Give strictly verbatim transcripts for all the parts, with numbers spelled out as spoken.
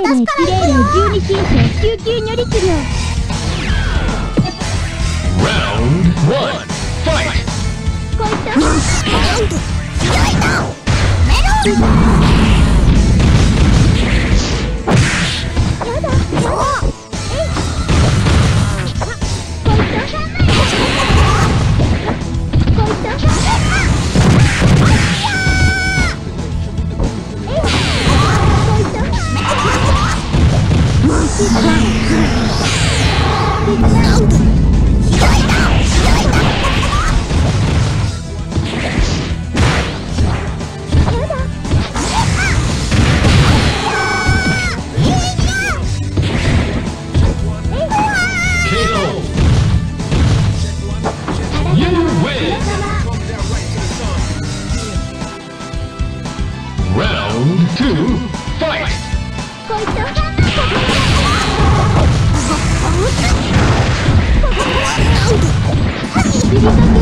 イルエスピレールじゅうに進生救急如律令。 Round one, fight! こいつラウンド開いたメロンやだやだえいこいつこいつ Round two, fight! こいつビリトキ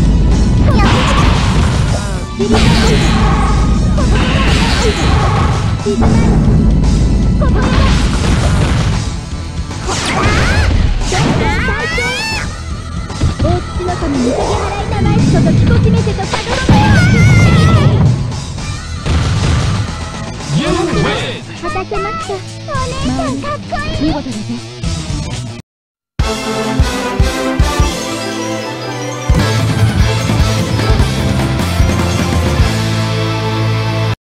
ビリトキビリトキここや大土の神見かけ払いたまえそと気こきめせとかどろめ果たせました。お姉さんかっこいい。見事だぜ。